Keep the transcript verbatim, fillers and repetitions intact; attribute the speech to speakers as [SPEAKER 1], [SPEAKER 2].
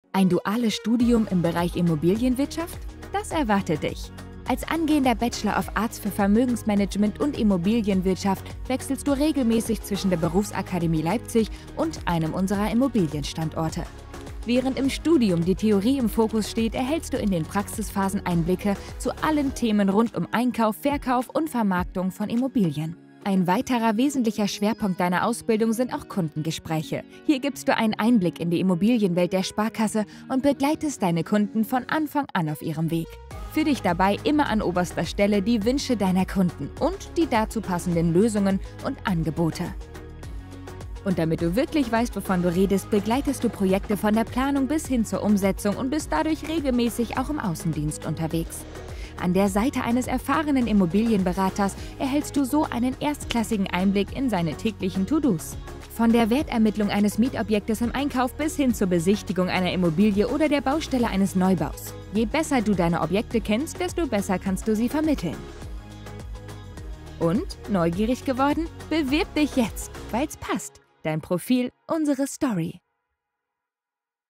[SPEAKER 1] Ein duales Studium im Bereich Immobilienwirtschaft? Das erwartet dich. Als angehender Bachelor of Arts für Vermögensmanagement und Immobilienwirtschaft wechselst du regelmäßig zwischen der Berufsakademie Leipzig und einem unserer Immobilienstandorte. Während im Studium die Theorie im Fokus steht, erhältst du in den Praxisphasen Einblicke zu allen Themen rund um Einkauf, Verkauf und Vermarktung von Immobilien. Ein weiterer wesentlicher Schwerpunkt deiner Ausbildung sind auch Kundengespräche. Hier gibst du einen Einblick in die Immobilienwelt der Sparkasse und begleitest deine Kunden von Anfang an auf ihrem Weg. Für dich dabei immer an oberster Stelle die Wünsche deiner Kunden und die dazu passenden Lösungen und Angebote. Und damit du wirklich weißt, wovon du redest, begleitest du Projekte von der Planung bis hin zur Umsetzung und bist dadurch regelmäßig auch im Außendienst unterwegs. An der Seite eines erfahrenen Immobilienberaters erhältst du so einen erstklassigen Einblick in seine täglichen To-Dos. Von der Wertermittlung eines Mietobjektes im Einkauf bis hin zur Besichtigung einer Immobilie oder der Baustelle eines Neubaus. Je besser du deine Objekte kennst, desto besser kannst du sie vermitteln. Und, neugierig geworden? Bewirb dich jetzt, weil's passt. Dein Profil, unsere Story.